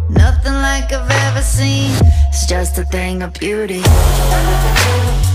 Nothing like I've ever seen. It's just a thing of beauty.